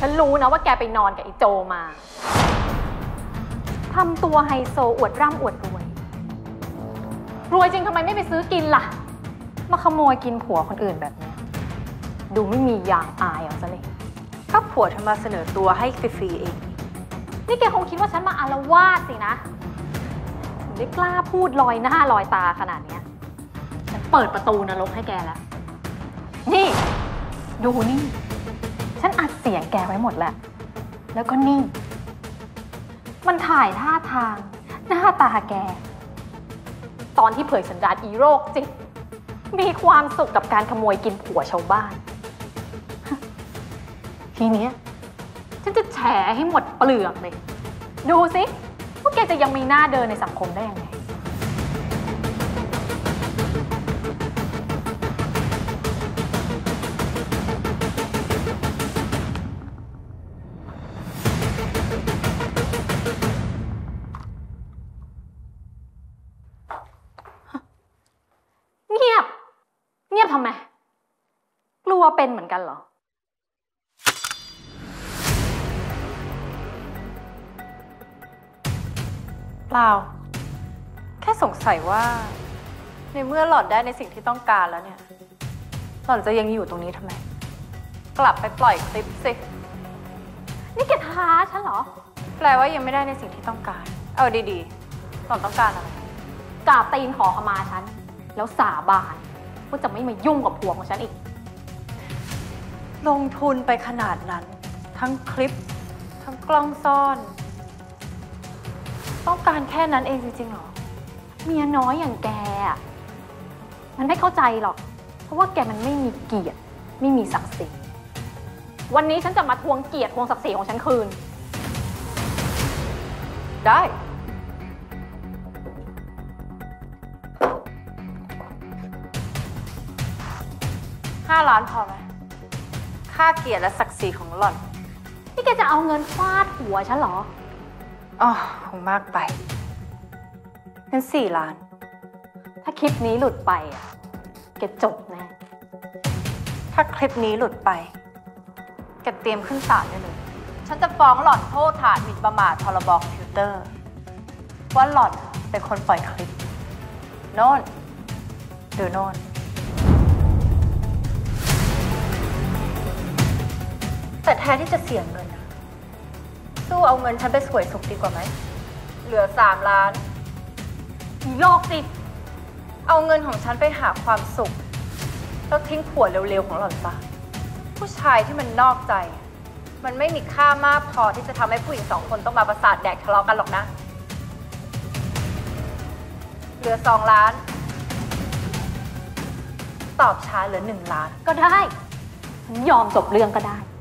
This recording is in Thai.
ฉันรู้นะว่าแกไปนอนกับไอ้โจมาทำตัวไฮโซอวดร่ำอวดรวยจริงทำไมไม่ไปซื้อกินล่ะมาขโมยกินผัวคนอื่นแบบนี้ดูไม่มีอย่างอายเอาซะเลยก็ผัวเธอมาเสนอตัวให้ฟรีๆเองนี่แกคงคิดว่าฉันมาอาละวาดสินะถึงได้กล้าพูดลอยหน้าลอยตาขนาดนี้ฉันเปิดประตูนรกให้แกแล้วนี่ดูนี่ฉันอัดเสียงแกไว้หมดแล้วแล้วก็นี่มันถ่ายท่าทางหน้าตาแกตอนที่เผยสันดานอีโรคจิตมีความสุขกับการขโมยกินผัวชาวบ้านทีเนี้ยฉันจะแฉให้หมดเปลือกเลยดูสิว่าแกจะยังมีหน้าเดินในสังคมได้ยังไงเงียบทำไมกลัวเป็นเหมือนกันเหรอเปล่าแค่สงสัยว่าในเมื่อหล่อนได้ในสิ่งที่ต้องการแล้วเนี่ยหล่อนจะยังอยู่ตรงนี้ทำไมกลับไปปล่อยคลิปสินี่แกท้าฉันเหรอแปลว่ายังไม่ได้ในสิ่งที่ต้องการเอาดีๆหล่อนต้องการอะไรกราบตีนขอขมาฉันแล้วสาบานว่าจะไม่มายุ่งกับผัวของฉันอีกลงทุนไปขนาดนั้นทั้งคลิปทั้งกล้องซ่อนต้องการแค่นั้นเองจริงๆหรอเมียน้อยอย่างแกมันไม่เข้าใจหรอกเพราะว่าแกมันไม่มีเกียรติไม่มีศักดิ์ศรีวันนี้ฉันจะมาทวงเกียรติทวงศักดิ์ศรีของฉันคืนได้5 ล้านพอไหมค่าเกียรติและศักดิ์ศรีของหล่อนนี่แกจะเอาเงินฟาดหัวฉันเหรออ๋อคงมากไปงั้น4 ล้านถ้าคลิปนี้หลุดไปแกจบแน่ถ้าคลิปนี้หลุดไปแกเตรียมขึ้นศาลได้เลยฉันจะฟ้องหล่อนโทษฐานหมิ่นประมาทพรบคอมพิวเตอร์ว่าหล่อนเป็นคนปล่อยคลิปโน่นดูโน่นแต่แทนที่จะเสี่ยงเงินสู้เอาเงินฉันไปสวยสุขดีกว่าไหมเหลือ3 ล้านอีโลกจิตเอาเงินของฉันไปหาความสุขแล้วทิ้งผัวเร็วๆของหล่อนซะผู้ชายที่มันนอกใจมันไม่มีค่ามากพอที่จะทำให้ผู้หญิง2 คนต้องมาประสาทแดกทะเลาะกันหรอกนะเหลือ2 ล้านตอบช้าเหลือ1 ล้านก็ได้ฉันยอมจบเรื่องก็ได้